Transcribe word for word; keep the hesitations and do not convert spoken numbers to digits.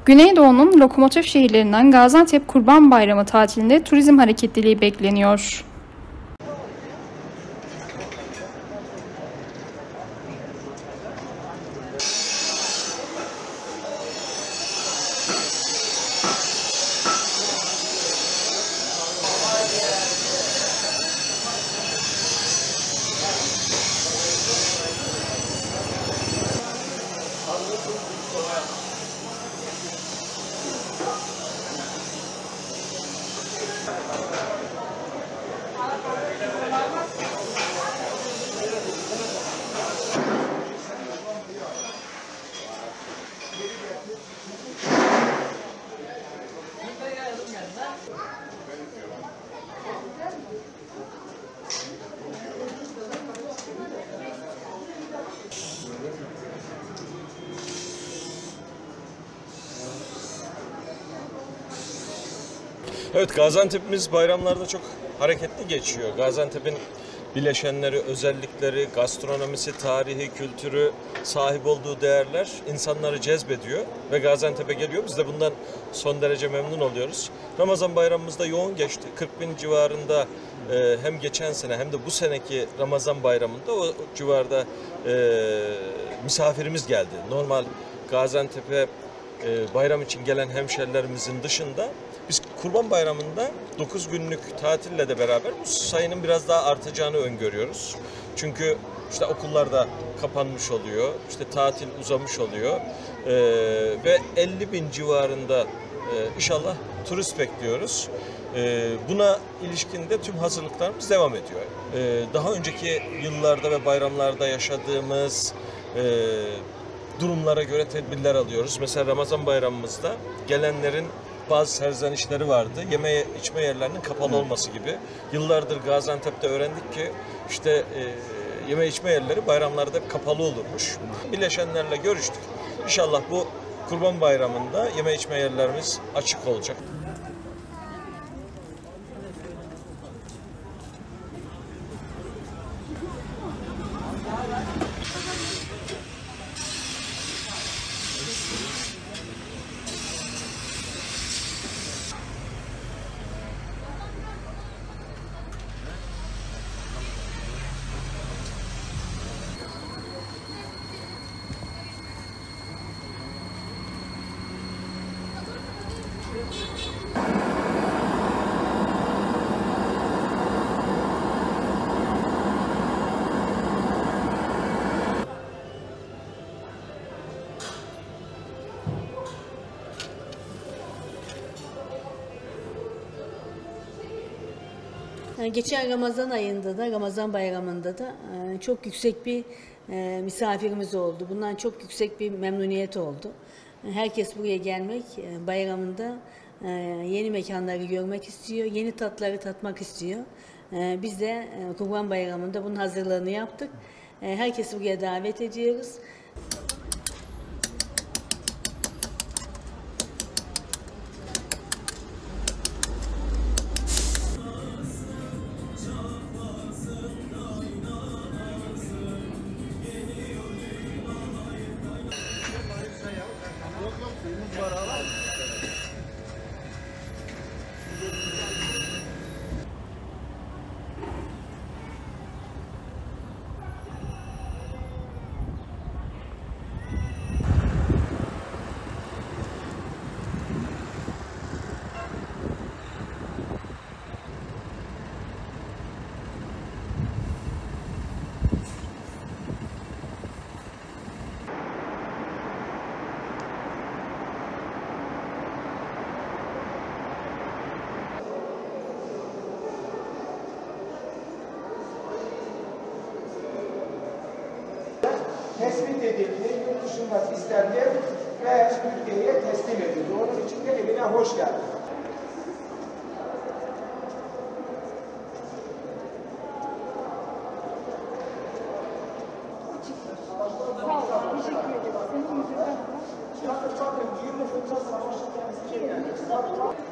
Güneydoğu'nun lokomotif şehirlerinden Gaziantep Kurban Bayramı tatilinde turizm hareketliliği bekleniyor. Evet, Gaziantep'imiz bayramlarda çok hareketli geçiyor. Gaziantep'in bileşenleri, özellikleri, gastronomisi, tarihi, kültürü, sahip olduğu değerler insanları cezbediyor ve Gaziantep'e geliyor. Biz de bundan son derece memnun oluyoruz. Ramazan bayramımız da yoğun geçti. kırk bin civarında e, hem geçen sene hem de bu seneki Ramazan bayramında o civarda e, misafirimiz geldi. Normal Gaziantep'e e, bayram için gelen hemşerilerimizin dışında biz Kurban Bayramı'nda dokuz günlük tatille de beraber bu sayının biraz daha artacağını öngörüyoruz. Çünkü işte okullar da kapanmış oluyor, işte tatil uzamış oluyor ee, ve elli bin civarında e, inşallah turist bekliyoruz. Ee, buna ilişkin de tüm hazırlıklarımız devam ediyor. Ee, daha önceki yıllarda ve bayramlarda yaşadığımız e, durumlara göre tedbirler alıyoruz. Mesela Ramazan bayramımızda gelenlerin bazı serzenişleri vardı. Yeme içme yerlerinin kapalı olması gibi. Yıllardır Gaziantep'te öğrendik ki işte e, yeme içme yerleri bayramlarda kapalı olurmuş. Bileşenlerle görüştük. İnşallah bu Kurban Bayramı'nda yeme içme yerlerimiz açık olacak. Geçen Ramazan ayında da, Ramazan bayramında da çok yüksek bir misafirimiz oldu. Bundan çok yüksek bir memnuniyet oldu. Herkes buraya gelmek, bayramında yeni mekanları görmek istiyor, yeni tatları tatmak istiyor. Biz de Kurban Bayramı'nda bunun hazırlığını yaptık. Herkesi buraya davet ediyoruz. Tespit edildi, yurt dışından istendi ve Türkiye'ye teslim edildi. Onun için de evine hoş geldin. Sağ ol, teşekkür ederim. Senin yüzünden. Bakın bakın, yirmi fırça savaşı kendisi.